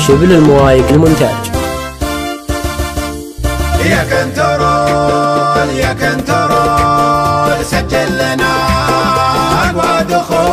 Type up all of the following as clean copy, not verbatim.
الشبل الموايق المونتاج. يا كنترول يا كنترول سجل لنا اقوى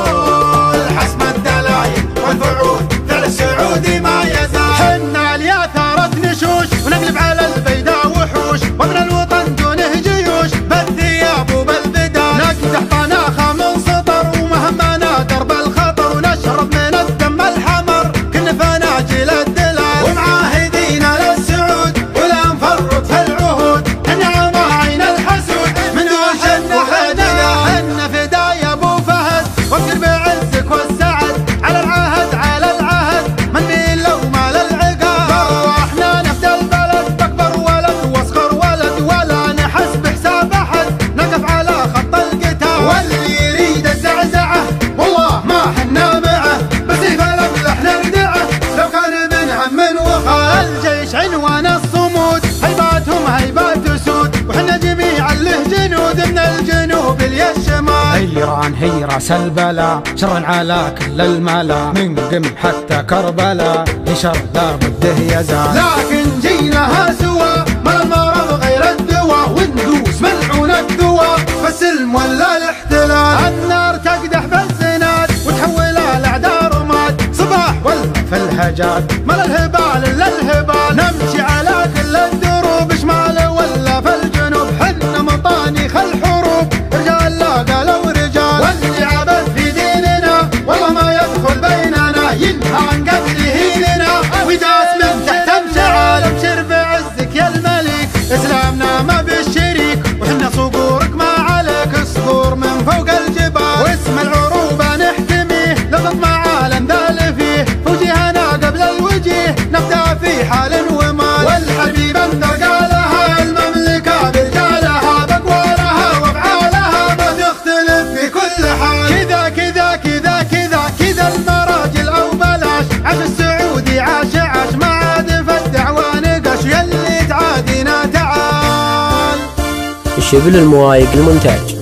دخول، حسم الدلايل والفعول فعل السعودي ما يزال. حنا الياثرة نشوش ونقلب على البيداء وحوش، وابن الوطن دونه جيوش بالثياب وبالبدال. نكدح طناخة من سطر ومهمنا درب الخطر، ونشرب من الدم الحمر كن فناجل الدلال. ومعاهدين للسعود ولا نفرط في العهود، النعم عين الحسود من دون شك وحدنا. حنا فدا يا ابو فهد وفكر بعزك والسعد، على العهد على العهد من مين لو مال العقاب. واحنا نفدى البلد باكبر ولد واصغر ولد، ولا نحس بحساب احد نقف على خط القتال. واللي يريد الزعزعه والله ما حنا معه، بسيف الاملح نردعه لو كان من هم وخال. الجيش عنوان الصمود، هيباتهم هيبات اسود، وحنا جميعا له جنود من الجنوب للشمال. ايران هي راس البلا، شر على كل الملا، من قم حتى كربلا شر لابده يزال. لكن جيناها سوا ما المرض غير الدواء، وندوس ملعون الدواء فالسلم ولا الاحتلال. النار تقدح بالزناد وتحول الاعداء رماد، صباح ولا في الهجاد مال الهبال الا الهبال. نمشي على كل الدروب شمال ولا في الجنوب، حنا مطانيخ الحروب رجال لا قالوا رجال. واللي عبث في ديننا والله ما يدخل بيننا، ينهى عن قتله لنا وداس من تحت امتعال. ابشر بعزك يا الملك، اسلامنا ما بالشريك، وحنا صقورك ما عليك صقور من فوق الجبال. واسم العروبة نحتميه لو تطمع عالم ذال فيه، وجهنا قبل الوجيه نبدا في حال ومال. والحبيب اندر قالها المملكه برجالها باقوالها وافعالها ما تختلف في كل حال. كذا كذا كذا كذا كذا المراجل او بلاش، عاش السعودي عاش عاش ما عاد في الدعوة نقش، يلي تعادينا تعال. الشبل الموايق المونتاج.